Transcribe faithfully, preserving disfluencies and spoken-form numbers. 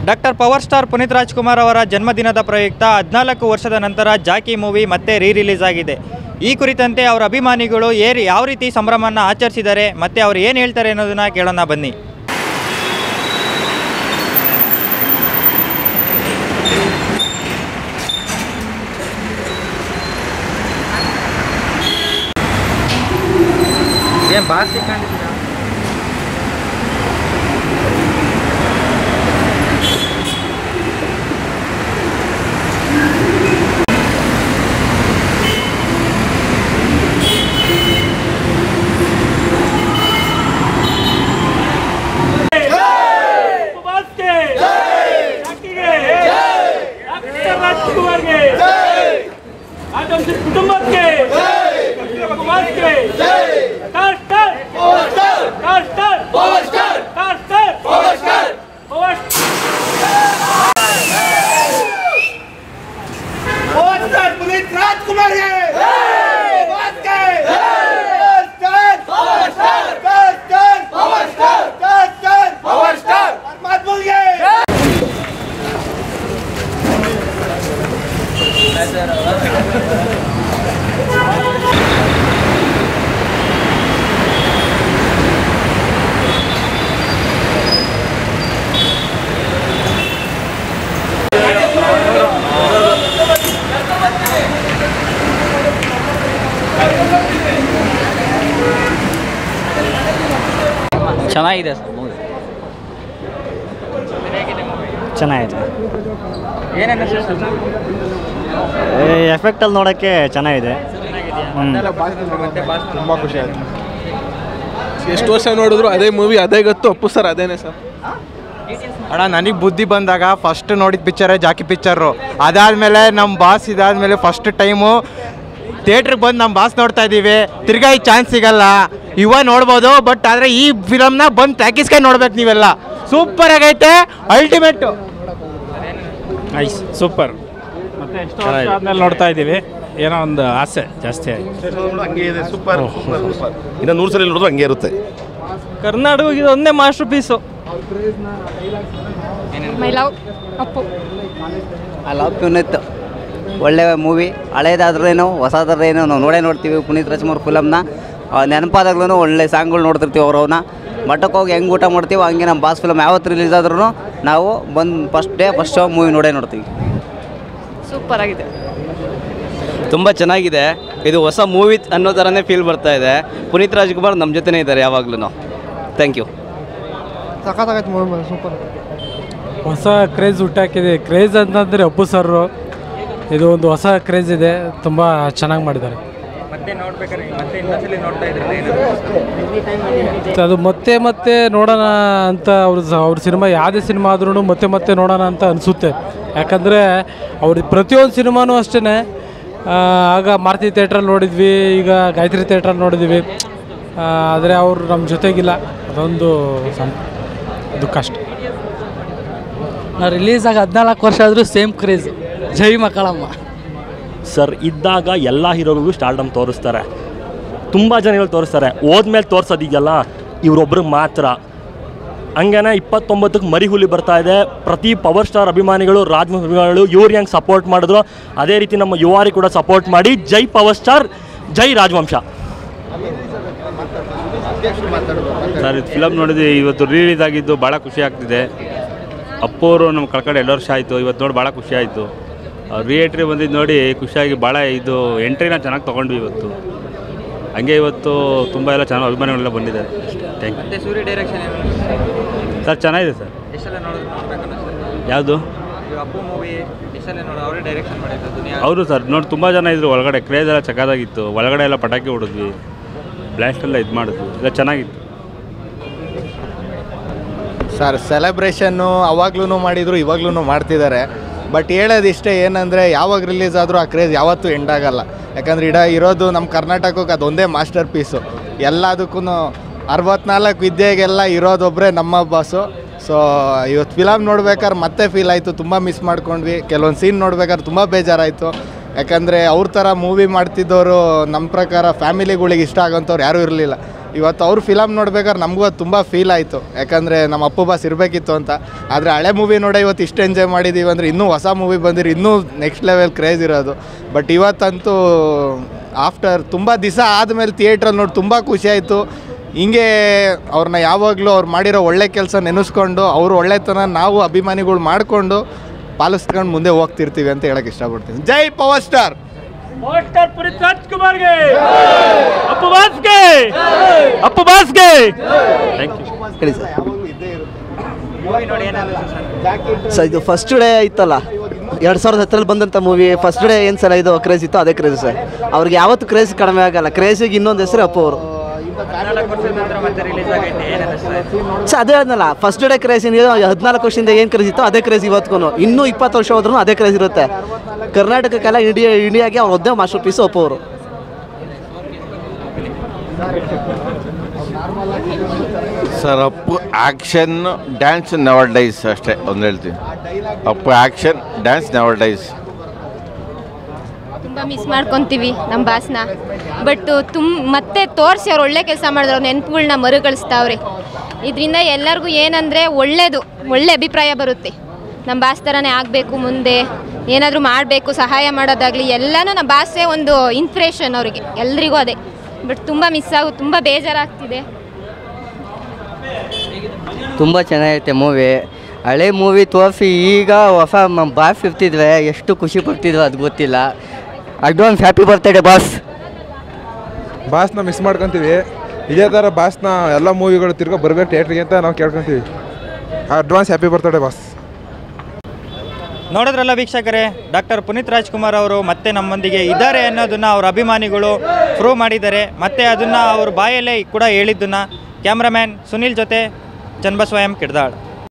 Doctor power star Puneeth Rajkumar ಅವರ ಜನ್ಮದಿನದ ಪ್ರಯುಕ್ತ ಹದಿನಾಲ್ಕು ವರ್ಷದ ನಂತರ ಜಾಕಿ ಮೂವಿ ಮತ್ತೆ ರೀ ರಿಲೀಸ್ ಆಗಿದೆ. ಈ ಕುರಿತಂತೆ ಅವರ ಅಭಿಮಾನಿಗಳು ಏರ್ ಯಾವ ರೀತಿ ಸಂಭ್ರಮವನ್ನು ಆಚರಿಸಿದ್ದಾರೆ ಮತ್ತು ಅವರು ಏನು ಹೇಳ್ತಾರೆ ಅನ್ನೋದನ್ನು ಕೇಳೋಣ ಬನ್ನಿ. ಏನು ಬಾಸಿ ಕಂಡಿದ್ದೀರಾ? ಚೆನ್ನಾಗಿದೆ ಸರ್ ಮೂವಿ, ಚೆನ್ನಾಗಿದೆ. ಏನೇನು ಎಫೆಕ್ಟಲ್ಲಿ ನೋಡೋಕ್ಕೆ ಚೆನ್ನಾಗಿದೆ. ತುಂಬ ಖುಷಿ ಆಯಿತು. ಎಷ್ಟು ವರ್ಷ ನೋಡಿದ್ರು ಅದೇ ಮೂವಿ, ಅದೇ ಗೊತ್ತು. ಅಪ್ಪು ಸರ್ ಅದೇನೆ ಸರ್. ಅಣ್ಣ, ನನಗೆ ಬುದ್ಧಿ ಬಂದಾಗ ಫಸ್ಟ್ ನೋಡಿದ ಪಿಕ್ಚರೇ ಜಾಕಿ ಪಿಕ್ಚರು. ಅದಾದಮೇಲೆ ನಮ್ಮ ಬಾಸ್ ಇದಾದಮೇಲೆ ಫಸ್ಟ್ ಟೈಮು ಥಿಯೇಟ್ರಿಗೆ ಬಂದು ನಮ್ಮ ಬಾಸ್ ನೋಡ್ತಾ ಇದ್ದೀವಿ. ತಿರ್ಗಾ ಈ ಚಾನ್ಸ್ ಸಿಗಲ್ಲ. ಇವಾಗ ನೋಡ್ಬೋದು, ಬಟ್ ಆದರೆ ಈ ಫಿಲಮ್ನ ಬಂದು ಪ್ಯಾಕೇಜ್ಗೆ ನೋಡ್ಬೇಕು ನೀವೆಲ್ಲ. ಸೂಪರ್ ಆಗೈತೆ, ಅಲ್ಟಿಮೇಟು. Nice, super. ಮತ್ತೆ ಎಷ್ಟು ವರ್ಷ ಆದಮೇಲೆ ನೋಡ್ತಾ ಇದ್ದೀವಿ, ಏನೋ ಒಂದು ಆಸೆ ಜಾಸ್ತಿ ಆಯಿತು. ಹಂಗೆ ಇದೆ, ಸೂಪರ್ ಸೂಪರ್ ಸೂಪರ್. ಇನ್ನು ನೂರು ಸಲ ನೋಡಿದ್ರು ಹಂಗೆ ಇರುತ್ತೆ. ಕರ್ನಾಟಕ ಇದು ಒಂದೇ masterpiece. My love Appu. I love Puneeth. ಒಳ್ಳೆಯ ಮೂವಿ, ಹಳೇದಾದ್ರೇನು ಹೊಸದಾದ್ರೇನು ನಾವು ನೋಡೇ ನೋಡ್ತೀವಿ. ಪುನೀತ್ ರಾಜ್ಕುಮಾರ್ ಫಿಲಮ್ನ ನೆನಪಾದಾಗ್ಲೂ ಒಳ್ಳೆ ಸಾಂಗ್ಗಳು ನೋಡ್ತಿರ್ತೀವಿ. ಅವ್ರವನ್ನ ಮಠಕ್ಕೆ ಹೋಗಿ ಹೆಂಗೆ ಊಟ ಮಾಡ್ತೀವಿ ಹಂಗೆ ನಮ್ಮ ಬಾಸ್ ಫಿಲಮ್ ಯಾವತ್ತು ರಿಲೀಸ್ ಆದ್ರೂ ನಾವು ಬಂದು first day first show movie ನೋಡೇ ನೋಡ್ತೀವಿ. ಸೂಪರ್ ಆಗಿದೆ, ತುಂಬ ಚೆನ್ನಾಗಿದೆ. ಇದು ಹೊಸ ಮೂವಿ ಅನ್ನೋ ಥರನೇ ಫೀಲ್ ಬರ್ತಾ ಇದೆ. ಪುನೀತ್ ರಾಜ್ಕುಮಾರ್ ನಮ್ಮ ಜೊತೆನೇ ಇದ್ದಾರೆ ಯಾವಾಗಲೂ. Thank you. ಸಖತ್ತಾಗೈತೆ ಮೂವಿ, ಸೂಪರ್. ಹೊಸ ಕ್ರೇಜ್ ಹುಟ್ಟಾಕಿದೆ. ಕ್ರೇಜ್ ಅಂತಂದರೆ ಅಪ್ಪು ಸರ್, ಇದು ಒಂದು ಹೊಸ ಕ್ರೇಜ್ ಇದೆ. ತುಂಬ ಚೆನ್ನಾಗಿ ಮಾಡಿದ್ದಾರೆ. ಮತ್ತೆ ನೋಡ್ಬೇಕಾದ್ರೆ ಮತ್ತೆ ಇನ್ನೊಂದ್ಸಲಿ ನೋಡ್ತಾ ಇದ್ರೆ ಅದು ಮತ್ತೆ ಮತ್ತೆ ನೋಡೋಣ ಅಂತ ಅವ್ರ ಅವ್ರ ಸಿನಿಮಾ ಯಾವುದೇ ಸಿನಿಮಾ ಆದ್ರೂ ಮತ್ತೆ ಮತ್ತೆ ನೋಡೋಣ ಅಂತ ಅನಿಸುತ್ತೆ. ಯಾಕಂದರೆ ಅವ್ರ ಪ್ರತಿಯೊಂದು ಸಿನಿಮಾನೂ ಅಷ್ಟೇ. ಆಗ ಮಾರುತಿ ಥಿಯೇಟ್ರಲ್ಲಿ ನೋಡಿದ್ವಿ, ಈಗ ಗಾಯತ್ರಿ ಥಿಯೇಟ್ರಲ್ಲಿ ನೋಡಿದ್ವಿ. ಆದರೆ ಅವರು ನಮ್ಮ ಜೊತೆಗಿಲ್ಲ, ಅದೊಂದು ದುಃಖ ಅಷ್ಟೆ. ರಿಲೀಸ್ ಆಗಿ ಹದಿನಾಲ್ಕು ವರ್ಷ ಆದರೂ ಸೇಮ್ ಕ್ರೇಜ್. ಜೈ ಮಕ್ಕಳಮ್ಮ ಸರ್. ಇದ್ದಾಗ ಎಲ್ಲ ಹೀರೋಗಳಿಗೂ ಸ್ಟಾರ್ಡಮ್ ತೋರಿಸ್ತಾರೆ, ತುಂಬ ಜನಗಳು ತೋರಿಸ್ತಾರೆ. ಹೋದ್ಮೇಲೆ ತೋರಿಸೋದಿದೆಯಲ್ಲ ಇವರೊಬ್ರಿಗೆ ಮಾತ್ರ. ಹಂಗೇನೆ ಇಪ್ಪತ್ತೊಂಬತ್ತಕ್ಕೆ ಮರಿ ಹುಲಿ ಬರ್ತಾ ಇದೆ. ಪ್ರತಿ ಪವರ್ ಸ್ಟಾರ್ ಅಭಿಮಾನಿಗಳು, ರಾಜ್ಕುಮಾರ್ ಇವ್ರು ಹೆಂಗೆ ಸಪೋರ್ಟ್ ಮಾಡಿದ್ರು ಅದೇ ರೀತಿ ನಮ್ಮ ಯುವಾರಿ ಕೂಡ ಸಪೋರ್ಟ್ ಮಾಡಿ. ಜೈ ಪವರ್ ಸ್ಟಾರ್, ಜೈ ರಾಜವಂಶ. ಸರ್, ಇದು ಫಿಲಮ್ ನೋಡಿದ್ವಿ, ಇವತ್ತು ರಿಲೀಸ್ ಆಗಿದ್ದು ಭಾಳ ಖುಷಿ ಆಗ್ತಿದೆ. ಅಪ್ಪು ಅವರು ನಮ್ಮ ಕಳ್ಕಡೆ ಎರಡು ವರ್ಷ ಆಯಿತು, ಇವತ್ತು ನೋಡಿ ಭಾಳ ಖುಷಿ ಆಯಿತು. ರಿಯೇಟ್ರಿ ಬಂದಿದ್ದು ನೋಡಿ ಖುಷಿಯಾಗಿ ಭಾಳ ಇದು ಎಂಟ್ರಿನ ಚೆನ್ನಾಗಿ ತೊಗೊಂಡ್ವಿ ಇವತ್ತು. ಹಂಗೆ ಇವತ್ತು ತುಂಬ ಎಲ್ಲ ಚೆನ್ನಾಗಿ ಅಭಿಮಾನಿಗಳೆಲ್ಲ ಬಂದಿದ್ದಾರೆ. Thank you. Surya direction sir ಚೆನ್ನಾಗಿದೆ ಸರ್. ಎಷ್ಟೆಲ್ಲ ನೋಡೋದು? ಯಾವುದು? ಅಪ್ಪು ಮೂವಿ ಎಷ್ಟೆಲ್ಲ ನೋಡೋದು? ಅವರೇ ಡೈರೆಕ್ಷನ್ ಮಾಡಿದ್ದು. ಹೌದು ಸರ್, ನೋಡಿ ತುಂಬ ಜನ ಇದ್ರು ಒಳಗಡೆ. ಕ್ರೇಜ್ ಎಲ್ಲ ಚಕ್ಕದಾಗಿತ್ತು. ಒಳಗಡೆ ಎಲ್ಲ ಪಟಾಕಿ ಹೊಡಿದ್ವಿ, ಬ್ಲಾಸ್ಟ್ ಎಲ್ಲ ಇದು ಮಾಡಿದ್ವಿ, ಎಲ್ಲ ಚೆನ್ನಾಗಿತ್ತು ಸರ್. ಸೆಲೆಬ್ರೇಷನ್ನು ಅವಾಗ್ಲೂ ಮಾಡಿದರು, ಇವಾಗ್ಲೂ ಮಾಡ್ತಿದ್ದಾರೆ. ಬಟ್ ಹೇಳೋದಿಷ್ಟೇ ಏನಂದರೆ, ಯಾವಾಗ ರಿಲೀಸ್ ಆದರೂ ಆ ಕ್ರೇಜ್ ಯಾವತ್ತೂ ಎಂಡ್ ಆಗಲ್ಲ. ಯಾಕಂದರೆ ಇಡ ಇರೋದು ನಮ್ಮ ಕರ್ನಾಟಕಕ್ಕೆ ಅದೊಂದೇ ಮಾಸ್ಟರ್ ಪೀಸು. ಎಲ್ಲದಕ್ಕೂ ಅರವತ್ನಾಲ್ಕು ವಿದ್ಯೆಗೆಲ್ಲ ಇರೋದೊಬ್ಬರೇ ನಮ್ಮ ಬಾಸು. ಸೊ ಇವತ್ತು ಫಿಲಮ್ ನೋಡ್ಬೇಕಾದ್ರೆ ಮತ್ತೆ ಫೀಲ್ ಆಯಿತು, ತುಂಬ ಮಿಸ್ ಮಾಡ್ಕೊಂಡ್ವಿ. ಕೆಲವೊಂದು ಸೀನ್ ನೋಡ್ಬೇಕಾದ್ರೆ ತುಂಬ ಬೇಜಾರಾಯಿತು. ಯಾಕಂದರೆ ಅವ್ರ ಥರ ಮೂವಿ ಮಾಡ್ತಿದ್ದವರು ನಮ್ಮ ಪ್ರಕಾರ ಫ್ಯಾಮಿಲಿಗಳಿಗೆ ಇಷ್ಟ ಆಗೋಂಥವ್ರು ಯಾರೂ ಇರಲಿಲ್ಲ. ಇವತ್ತು ಅವ್ರ ಫಿಲಮ್ ನೋಡ್ಬೇಕಾದ್ರೆ ನಮಗೂ ಅದು ತುಂಬ ಫೀಲ್ ಆಯಿತು, ಯಾಕಂದರೆ ನಮ್ಮ ಅಪ್ಪು ಬಾಸ್ ಇರಬೇಕಿತ್ತು ಅಂತ. ಆದರೆ ಹಳೆ ಮೂವಿ ನೋಡೋ ಇವತ್ತು ಇಷ್ಟು ಎಂಜಾಯ್ ಮಾಡಿದ್ದೀವಿ ಅಂದರೆ ಇನ್ನೂ ಹೊಸ ಮೂವಿ ಬಂದಿರಿ ಇನ್ನೂ ನೆಕ್ಸ್ಟ್ ಲೆವೆಲ್ ಕ್ರೇಜ್ ಇರೋದು. ಬಟ್ ಇವತ್ತಂತೂ ಆಫ್ಟರ್ ತುಂಬ ದಿವಸ ಆದಮೇಲೆ ಥಿಯೇಟ್ರಲ್ಲಿ ನೋಡಿ ತುಂಬ ಖುಷಿ ಆಯಿತು. ಹಿಂಗೆ ಅವ್ರನ್ನ ಯಾವಾಗಲೂ ಅವ್ರು ಮಾಡಿರೋ ಒಳ್ಳೆ ಕೆಲಸ ನೆನೆಸ್ಕೊಂಡು ಅವರು ಒಳ್ಳೆತನ ನಾವು ಅಭಿಮಾನಿಗಳು ಮಾಡಿಕೊಂಡು ಪಾಲಿಸ್ಕೊಂಡು ಮುಂದೆ ಹೋಗ್ತಿರ್ತೀವಿ ಅಂತ ಹೇಳಕ್ಕೆ ಇಷ್ಟಪಡ್ತೀನಿ. ಜೈ ಪವರ್ ಸ್ಟಾರ್. ಮಾಸ್ಟರ್ ಪುನೀತ್ ರಾಜ್ಕುಮಾರ್ಗೆ, ಅಪ್ಪು ಬಾಸ್ಗೆ, ಅಪ್ಪು ಬಾಸ್ಗೆ. Thank you. ಹೇಳಿ ಸರ್. ಸರ್ ಇದು ಫಸ್ಟ್ ಡೇ ಇತ್ತಲ್ಲ, ಎರಡು ಸಾವಿರದ ಹತ್ತರಲ್ಲಿ ಬಂದಂಥ ಮೂವಿ. ಫಸ್ಟ್ ಡೇ ಏನು ಸಲ ಇದು ಕ್ರೇಜ್ ಇತ್ತು ಅದೇ ಕ್ರೇಜ್ ಸರ್. ಅವ್ರಿಗೆ ಯಾವತ್ತು ಕ್ರೇಜ್ ಕಡಿಮೆ ಆಗಲ್ಲ. ಕ್ರೇಜಿಗೆ ಇನ್ನೊಂದು ಹೆಸರು ಅಪ್ಪು ಅವರು. ಸರ್ ಅದೇ ಹೇಳಿದ್ನಲ್ಲ, ಫಸ್ಟ್ ಡೇ ಕ್ರೇಜ್ ಏನಿದೆ ಹದಿನಾಲ್ಕು ವರ್ಷದಿಂದ ಏನು ಕ್ರೇಜ್ ಇತ್ತು ಅದೇ ಕ್ರೇಜ್ ಇವತ್ತಿಗೂ. ಇನ್ನೂ ಇಪ್ಪತ್ತು ವರ್ಷ ಹೋದ್ರೂ ಅದೇ ಕ್ರೇಜ್ ಇರುತ್ತೆ. ಕರ್ನಾಟಕಕ್ಕೆಲ್ಲ ಇಂಡಿಯಾ ಇಂಡಿಯಾಗೆ ಅವ್ರು ಒದ್ದೇ ಮಾಸ್ಟರ್ ಪೀಸು ಅಪ್ಪು ಅವರು. Sir Appu action dance never dies ಅಷ್ಟೇ ಒಂದು ಹೇಳ್ತೀನಿ. Appu action dance never dies. ತುಂಬ ಮಿಸ್ ಮಾಡ್ಕೊತೀವಿ ನಮ್ಮ ಬಾಸ್ನ. ಬಟ್ ತುಂಬ ಮತ್ತೆ ತೋರಿಸಿ ಅವ್ರು ಒಳ್ಳೆ ಕೆಲಸ ಮಾಡಿದ್ರು, ಅವ್ರ ನೆನಪುಗಳನ್ನ ಮರುಗಳಿಸ್ತಾವ್ರೆ. ಇದರಿಂದ ಎಲ್ಲರಿಗೂ ಏನಂದರೆ ಒಳ್ಳೆಯದು, ಒಳ್ಳೆ ಅಭಿಪ್ರಾಯ ಬರುತ್ತೆ. ನಮ್ಮ ಬಾಸ್ ಥರನೇ ಆಗಬೇಕು, ಮುಂದೆ ಏನಾದರೂ ಮಾಡಬೇಕು, ಸಹಾಯ ಮಾಡೋದಾಗಲಿ ಎಲ್ಲನೂ ನಮ್ಮ ಬಾಸೇ ಒಂದು ಇನ್ಸ್ಪಿರೇಷನ್ ಅವರಿಗೆ, ಎಲ್ರಿಗೂ ಅದೇ. ಬಟ್ ತುಂಬ ಮಿಸ್ ಆಗುತ್ತೆ, ತುಂಬ ಬೇಜಾರಾಗ್ತಿದೆ. ತುಂಬ ಚೆನ್ನಾಗೈತೆ ಮೂವಿ. ಹಳೆ ಮೂವಿ ತೋರಿಸಿ ಈಗ ಹೊಸ ಬಾಸ್ ಇರ್ತಿದ್ವಿ, ಎಷ್ಟು ಖುಷಿ ಪಡ್ತಿದ್ವಿ ಅದು ಗೊತ್ತಿಲ್ಲ. Advance happy birthday boss. ಬಾಸ್ನ ಮಿಸ್ ಮಾಡ್ಕೊತೀವಿ. ಇದೇ ಥರ ಬಾಸ್ನ ಎಲ್ಲ ಮೂವಿಗಳು ತಿರ್ಗೋ ಬರ್ಬೇಕು ಥಿಯೇಟ್ರಿಗೆ ಅಂತ ನಾವು ಕೇಳ್ಕೊತೀವಿ. Advance happy birthday boss. ನೋಡಿದ್ರಲ್ಲ ವೀಕ್ಷಕರೇ, ಡಾಕ್ಟರ್ ಪುನೀತ್ ರಾಜ್ಕುಮಾರ್ ಅವರು ಮತ್ತೆ ನಮ್ಮೊಂದಿಗೆ ಇದ್ದಾರೆ ಅನ್ನೋದನ್ನು ಅವ್ರ ಅಭಿಮಾನಿಗಳು ಪ್ರೂವ್ ಮಾಡಿದ್ದಾರೆ. ಮತ್ತು ಅದನ್ನು ಅವ್ರ ಬಾಯಲ್ಲೇ ಕೂಡ ಹೇಳಿದ್ದನ್ನು ಕ್ಯಾಮ್ರಾಮ್ಯಾನ್ ಸುನಿಲ್ ಜೊತೆ ಚನ್ನಬಸವ ಎಂ ಕಿಡ್ದಾಳ್.